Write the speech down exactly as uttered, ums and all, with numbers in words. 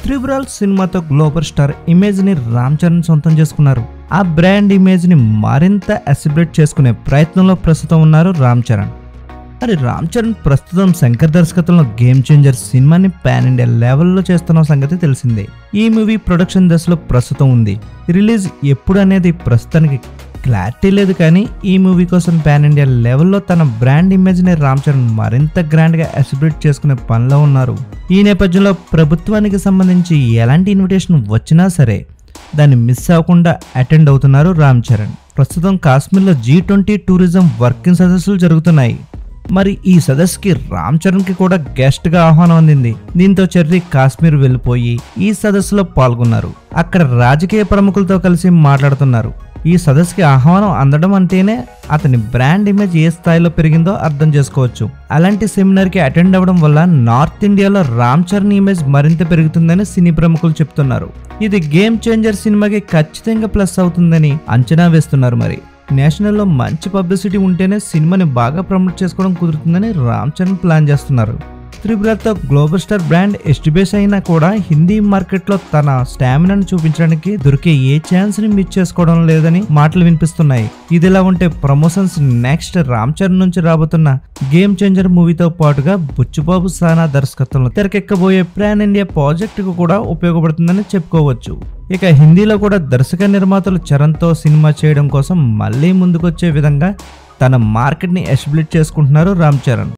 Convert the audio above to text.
Triple సినిమాతో global star image ని రామ్ చరణ్ సొంతం చేసుకున్నారు. ఆ బ్రాండ్ ఇమేజ్ ని మరింత ఎస్టాబ్లిష్ చేసుకునే ప్రయత్నంలో ప్రస్తుతం ఉన్నారు రామ్ చరణ్. మరి రామ్ చరణ్ ప్రస్తుతం శంకర్ దర్శకత్వంలో గేమ్ చేంజర్ సినిమాని పాన్ ఇండియా లెవెల్లో చేస్తున్న సంగతి తెలిసిందే. ఈ మూవీ ప్రొడక్షన్ దశలో ప్రస్తుతం ఉంది. రిలీజ్ ఎప్పుడు అనేది ప్రస్తుతానికి క్లారిటీ లేదు, కానీ ఈ మూవీ కోసం పాన్ ఇండియా లెవెల్లో తన బ్రాండ్ ఇమేజ్ ని రామ్ చరణ్ మరింత గ్రాండ్ గా ఎస్టాబ్లిష్ చేసుకునే పనిలో ఉన్నారు. ఈ నేపథ్యంలో ప్రభుత్వానికి సంబంధించి ఎలాంటి ఇన్విటేషన్ వచ్చినా సరే దాన్ని మిస్ అవ్వకుండా అటెండ్ అవుతున్నారు రామ్ చరణ్. ప్రస్తుతం కాశ్మీర్లో జీ ట్వంటీ టూరిజం వర్కింగ్ సదస్సులు జరుగుతున్నాయి. మరి ఈ సదస్సుకి రామ్ చరణ్ కి కూడా గెస్ట్ గా ఆహ్వానం అందింది. దీంతో చెర్రీ కాశ్మీర్ వెళ్ళిపోయి ఈ సదస్సులో పాల్గొన్నారు. అక్కడ రాజకీయ ప్రముఖులతో కలిసి మాట్లాడుతున్నారు. ఈ సదస్సుకి ఆహ్వానం అందడం అంటేనే అతని బ్రాండ్ ఇమేజ్ ఏ స్థాయిలో పెరిగిందో అర్థం చేసుకోవచ్చు. అలాంటి సెమినార్ కి అటెండ్ అవ్వడం వల్ల నార్త్ ఇండియాలో రామ్ చరణ్ ఇమేజ్ మరింత పెరుగుతుందని సినీ ప్రముఖులు చెప్తున్నారు. ఇది గేమ్ చేంజర్ సినిమాకి ఖచ్చితంగా ప్లస్ అవుతుందని అంచనా వేస్తున్నారు. మరి నేషనల్లో మంచి పబ్లిసిటీ ఉంటేనే సినిమాని బాగా ప్రమోట్ చేసుకోవడం కుదురుతుందని రామ్ చరణ్ ప్లాన్ చేస్తున్నారు. త్రిబుల్తో గ్లోబల్ స్టార్ బ్రాండ్ ఎస్టాబ్లిష్ అయినా కూడా హిందీ మార్కెట్లో తన స్టామినాను చూపించడానికి దొరికే ఏ ఛాన్స్ ని మిస్ చేసుకోవడం లేదని మాటలు వినిపిస్తున్నాయి. ఇదిలా ఉంటే ప్రమోషన్స్ నెక్స్ట్ రామ్ చరణ్ నుంచి రాబోతున్న గేమ్ చేంజర్ మూవీతో పాటుగా బుచ్చుబాబు సానా దర్శకత్వంలో తెరకెక్కబోయే పాన్ ఇండియా ప్రాజెక్ట్ కు కూడా ఉపయోగపడుతుందని చెప్పుకోవచ్చు. ఇక హిందీలో కూడా దర్శక నిర్మాతలు చరణ్తో సినిమా చేయడం కోసం మళ్ళీ ముందుకొచ్చే విధంగా తన మార్కెట్ ని ఎస్టాబ్లిష్ చేసుకుంటున్నారు రామ్ చరణ్.